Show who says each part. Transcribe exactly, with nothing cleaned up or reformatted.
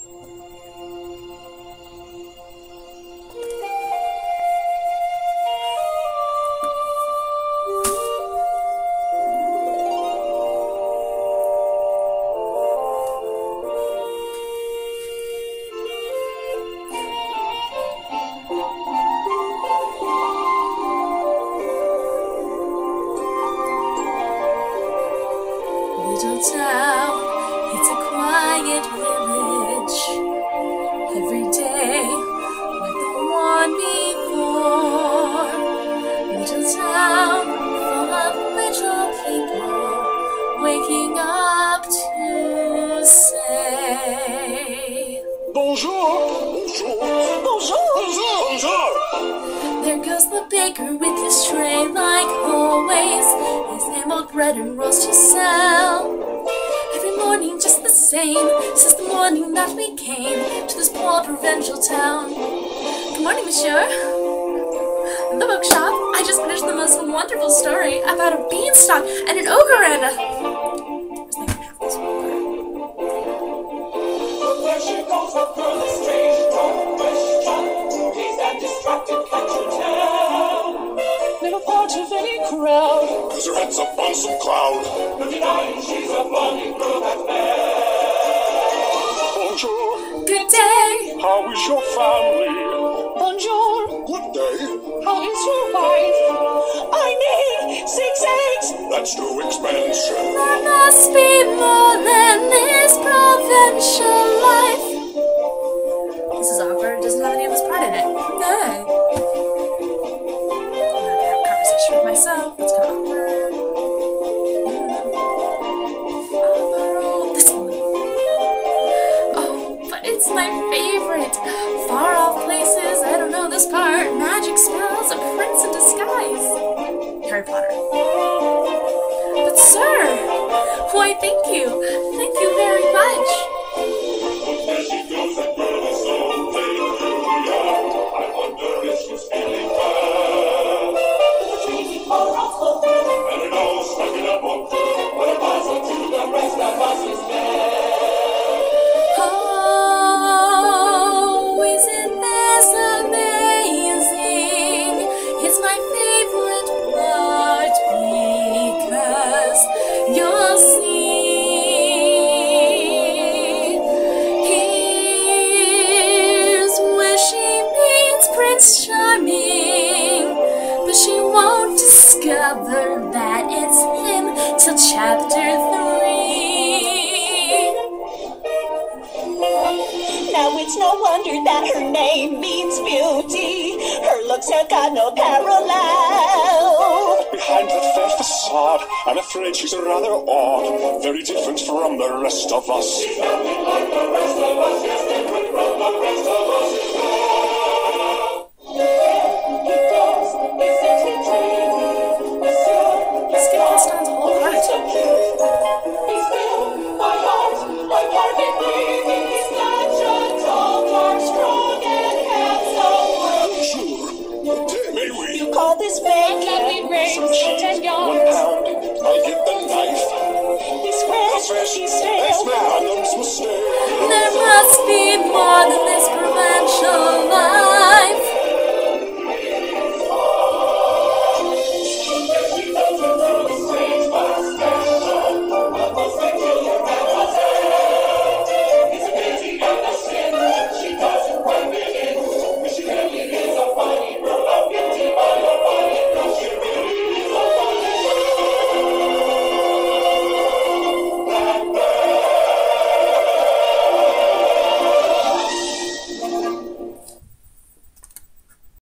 Speaker 1: Little town, it's a quiet village. Every day, like the one before. Little town, full of little people, waking up to say
Speaker 2: Bonjour, bonjour, bonjour, bonjour, bonjour.
Speaker 1: There goes the baker with his tray like always. His ham-boiled bread and rolls to sell. Every morning just the same, since the morning that we came to this poor provincial town. Good morning, monsieur. In the bookshop, I just finished the most wonderful story about a beanstalk and an ogre and a... Where's my half this ogre?
Speaker 3: There she goes, the girl is strange, don't question. He's that distracted country town.
Speaker 4: Never part of any crowd,
Speaker 2: Cause her head's up on some cloud.
Speaker 3: No denying she's a funny girl that's bad.
Speaker 2: Bonjour,
Speaker 1: Good day!
Speaker 2: how is your family?
Speaker 4: bonjour,
Speaker 2: Good day,
Speaker 4: how is your wife? I need six eggs.
Speaker 2: that's too expensive.
Speaker 1: There must be more than this provincial life. This is awkward. Doesn't have any of this part in it. No. I'm not gonna have a conversation with myself. That's kind of awkward. Oh, this one. Oh, but it's my favorite. Far off places. I don't know this part. Magic spells. A prince in disguise. Harry Potter. But sir, why thank you. Thank you very much.
Speaker 3: There she goes, the girl is so peculiar. I wonder if she's feeling well. With a dreamy horoscope and her nose stuck in a book. What a puzzle to the rest of us is
Speaker 1: Oh, isn't this amazing? It's my favorite part because you'll see. Here's where she meets Prince Charming, but she won't discover that it's him till chapter three.
Speaker 4: Now it's no wonder that her name means beauty. Her looks have got no parallel.
Speaker 2: Behind that fair facade, I'm afraid she's rather odd. Very different from the rest of us.
Speaker 3: nothing like the rest of us. Yes, different from the rest of us is bad.